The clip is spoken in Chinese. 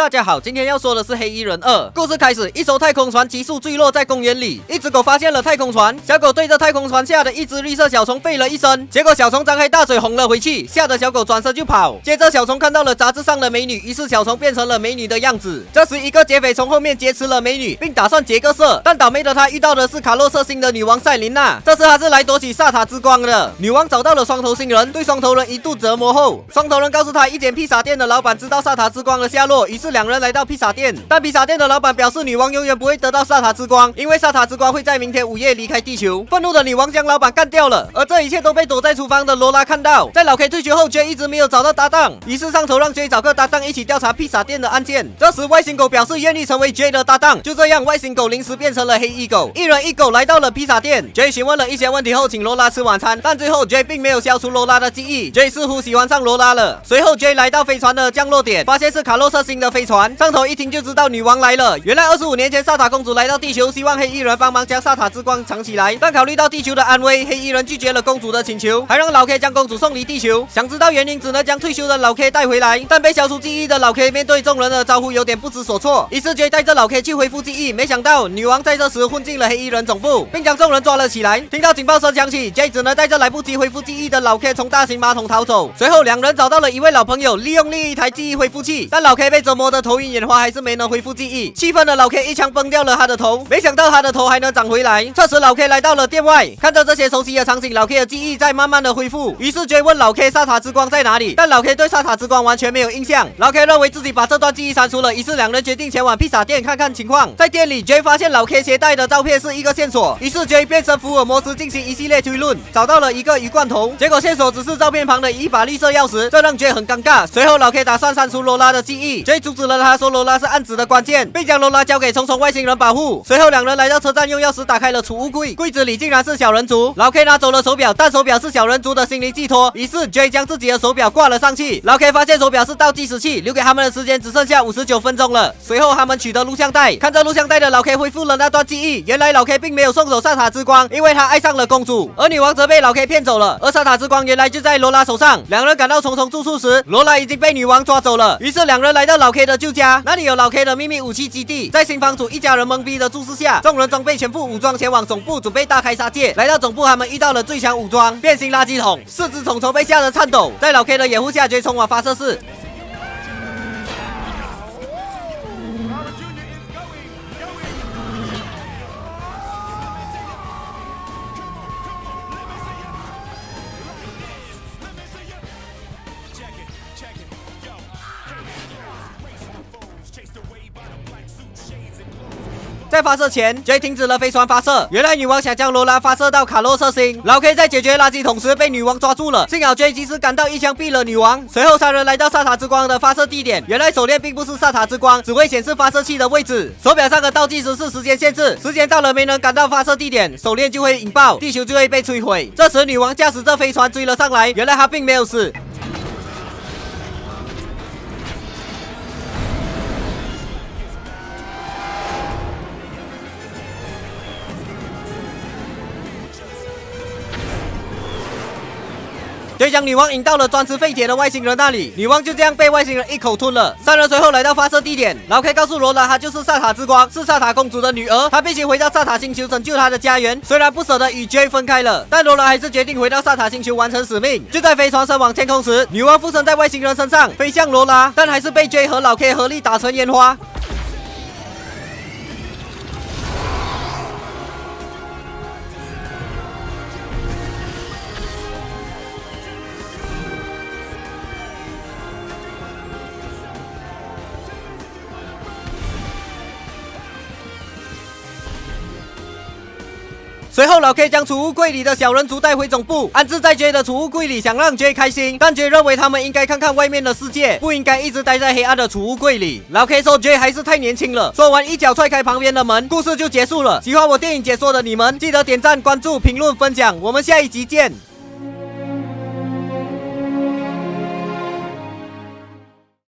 大家好，今天要说的是黑衣人2。故事开始，一艘太空船急速坠落在公园里，一只狗发现了太空船，小狗对着太空船下的一只绿色小虫吠了一声，结果小虫张开大嘴轰了回去，吓得小狗转身就跑。接着小虫看到了杂志上的美女，于是小虫变成了美女的样子。这时一个劫匪从后面劫持了美女，并打算劫个色，但倒霉的他遇到的是卡洛瑟星的女王赛琳娜。这次他是来夺取萨塔之光的。女王找到了双头星人，对双头人一度折磨后，双头人告诉他一间披萨店的老板知道萨塔之光的下落，于是两人来到披萨店。但披萨店的老板表示女王永远不会得到萨塔之光，因为萨塔之光会在明天午夜离开地球。愤怒的女王将老板干掉了，而这一切都被躲在厨房的罗拉看到。在老 K 退休后，J 一直没有找到搭档，于是上头让 J 找个搭档一起调查披萨店的案件。这时外星狗表示愿意成为 J 的搭档，就这样外星狗临时变成了黑衣狗，一人一狗来到了披萨店。J 询问了一些问题后，请罗拉吃晚餐，但最后 J 并没有消除罗拉的记忆。J 似乎喜欢上罗拉了。随后 J 来到飞船的降落点，发现是卡洛瑟星的飞船，上头一听就知道女王来了。原来25年前萨塔公主来到地球，希望黑衣人帮忙将萨塔之光藏起来，但考虑到地球的安危，黑衣人拒绝了公主的请求，还让老 K 将公主送离地球。想知道原因，只能将退休的老 K 带回来，但被消除记忆的老 K 面对众人的招呼有点不知所措，于是 J 带着老 K 去恢复记忆，没想到女王在这时混进了黑衣人总部，并将众人抓了起来。听到警报声响起， J 只能带着来不及恢复记忆的老 K 从大型马桶逃走。随后两人找到了一位老朋友，利用另一台记忆恢复器，但老 K 被折磨得头晕眼花，还是没能恢复记忆。气愤的老 K 一枪崩掉了他的头，没想到他的头还能长回来。这时老 K 来到了店外，看着这些熟悉的场景，老 K 的记忆在慢慢的恢复。于是 J 问老 K 萨塔之光在哪里，但老 K 对萨塔之光完全没有印象。老 K 认为自己把这段记忆删除了，于是两人决定前往披萨店看看情况。在店里 J 发现老 K 携带的照片是一个线索，于是 J 变身福尔摩斯进行一系列推论，找到了一个鱼罐头，结果线索只是照片旁的一把绿色钥匙，这让 J 很尴尬。随后老 K 打算删除罗拉的记忆， J 阻止了他，说罗拉是案子的关键，并将罗拉交给虫虫外星人保护。随后两人来到车站，用钥匙打开了储物柜，柜子里竟然是小人族。老 K 拿走了手表，但手表是小人族的心灵寄托，于是 J 将自己的手表挂了上去。老 K 发现手表是倒计时器，留给他们的时间只剩下59分钟了。随后他们取得录像带，看着录像带的老 K 恢复了那段记忆。原来老 K 并没有送走萨塔之光，因为他爱上了公主，而女王则被老 K 骗走了，而萨塔之光原来就在罗拉手上。两人赶到虫虫住处时，罗拉已经被女王抓走了，于是两人来到老 K 的旧家，那里有老 K 的秘密武器基地。在新房主一家人懵逼的注视下，众人装备全副武装前往总部，准备大开杀戒。来到总部，他们遇到了最强武装变形垃圾桶，4只虫虫被吓得颤抖。在老 K 的掩护下，J 冲往发射室。在发射前 ，J 停止了飞船发射。原来女王想将罗拉发射到卡洛瑟星，老 K 在解决垃圾桶时被女王抓住了，幸好 J 及时赶到一枪毙了女王。随后三人来到萨塔之光的发射地点，原来手链并不是萨塔之光，只会显示发射器的位置。手表上的倒计时是时间限制，时间到了没能赶到发射地点，手链就会引爆，地球就会被摧毁。这时女王驾驶着飞船追了上来，原来她并没有死。J 将女王引到了专吃废铁的外星人那里，女王就这样被外星人一口吞了。三人随后来到发射地点，老 K 告诉罗拉，她就是萨塔之光，是萨塔公主的女儿，她必须回到萨塔星球拯救她的家园。虽然不舍得与 J 分开了，但罗拉还是决定回到萨塔星球完成使命。就在飞船升往天空时，女王附身在外星人身上，飞向罗拉，但还是被 J 和老 K 合力打成烟花。随后老 K 将储物柜里的小人族带回总部，安置在 J 的储物柜里，想让 J 开心，但 J 认为他们应该看看外面的世界，不应该一直待在黑暗的储物柜里。老 K 说 J 还是太年轻了，说完一脚踹开旁边的门，故事就结束了。喜欢我电影解说的你们，记得点赞、关注、评论、分享，我们下一集见。